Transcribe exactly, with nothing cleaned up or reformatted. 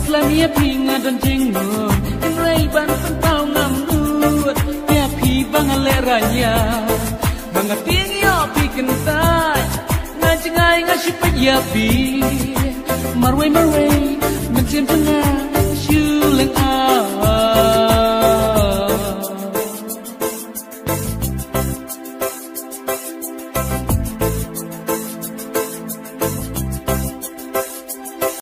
Lamia pinga don jengun Inrai ban pentau ngamdut Ya pi bang aleranya Banga tingyo pikin taj Ngajengai ngasih payapi Marwai marwai